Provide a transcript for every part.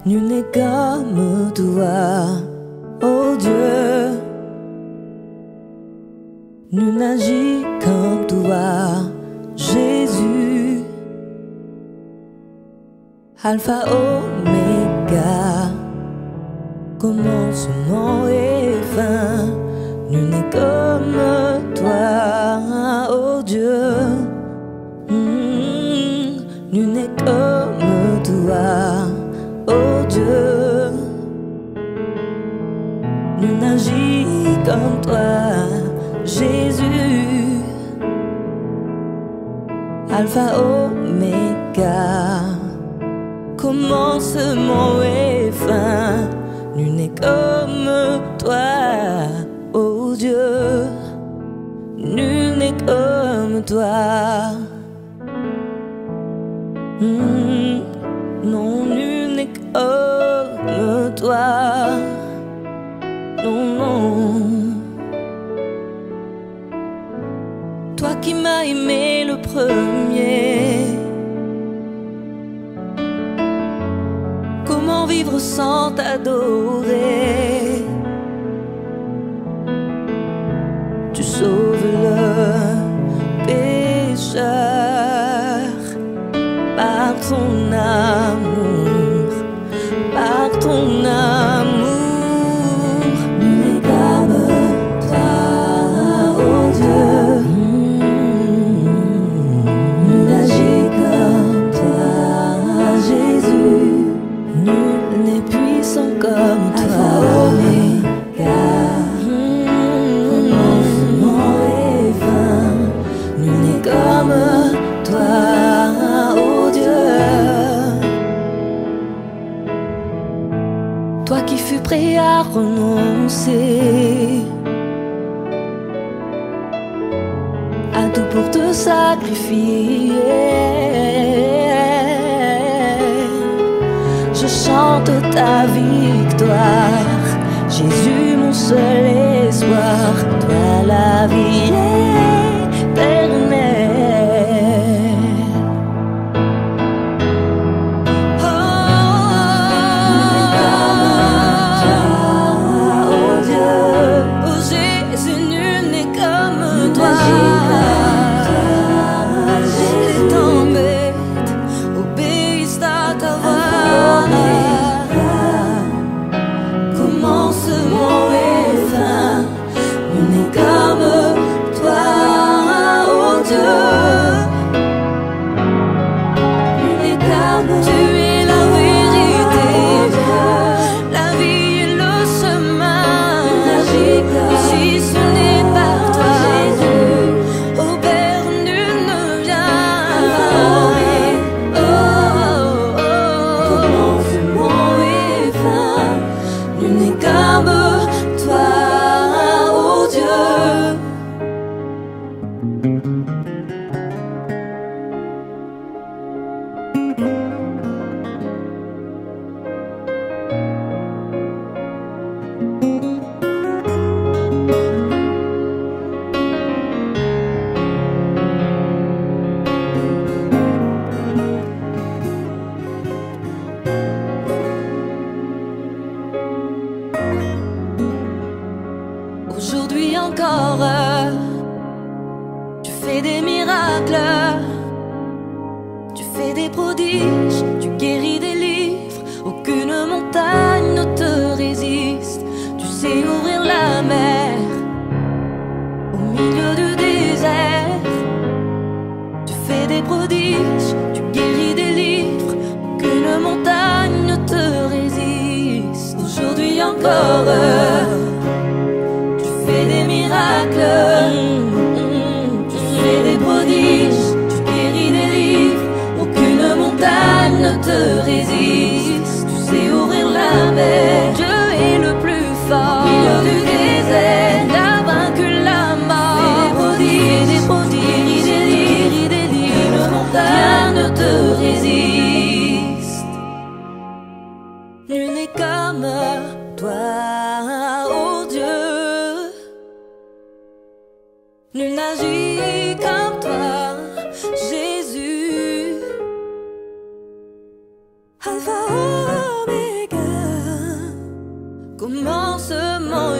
Nul n'est comme toi, oh Dieu. Nul n'agit comme toi, Jésus. Alpha, Oméga, commencement et fin. Nul n'est comme toi, oh Dieu. Nul n'est comme toi, oh Dieu. Nul n'agit comme toi, Jésus. Alpha, Oméga, commencement et fin. Nul n'est comme toi, oh Dieu. Nul n'est comme toi. Non, nul n'est comme toi. Non, non. Toi qui m'as aimé le premier. Comment vivre sans t'adorer? Tu sauves le pécheur par ton amour, par ton amour. Nul n'est comme toi, oh Dieu. Nul n'agit comme toi, Jésus. Nul n'est puissant comme toi, Oméga, commencement et fin. Nul n'est comme toi, oh Dieu. Toi qui fus prêt à renoncer à tout pour te sacrifier. Je chante ta victoire, Jésus mon seul espoir. Toi la vie éternelle. Oh Dieu, oh Jésus, nul n'est comme toi. Les tempêtes obéissent à ta voix. Commencement et fin, nul n'est comme toi, oh Dieu. Nul n'est comme tu es la vérité, la vie et le chemin. Si ce n'est par toi, Jésus, au Père, nul ne vient. Commencement et fin, nul n'est comme toi, oh Dieu. Aujourd'hui encore, tu fais des miracles, tu fais des prodiges, tu guéris des livres. Aucune montagne ne te résiste. Tu sais ouvrir la mer au milieu du désert. Tu fais des prodiges, tu guéris des livres. Aucune montagne ne te résiste. Aujourd'hui encore, tu fais des miracles, tu fais des prodiges, tu guéris des livres. Aucune montagne ne te résiste. Tu sais ouvrir la mer. Dieu est le plus fort. Au milieu du désert, il a vaincu la mort. Des prodiges, des livres. Aucune montagne ne te résiste. Nul n'est comme toi, oh Dieu. Nul n'agit comme toi, Jésus. Alpha, Oméga.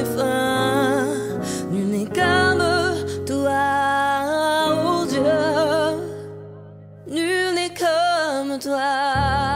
fin. Nul n'est comme toi, oh Dieu. Nul n'est comme toi.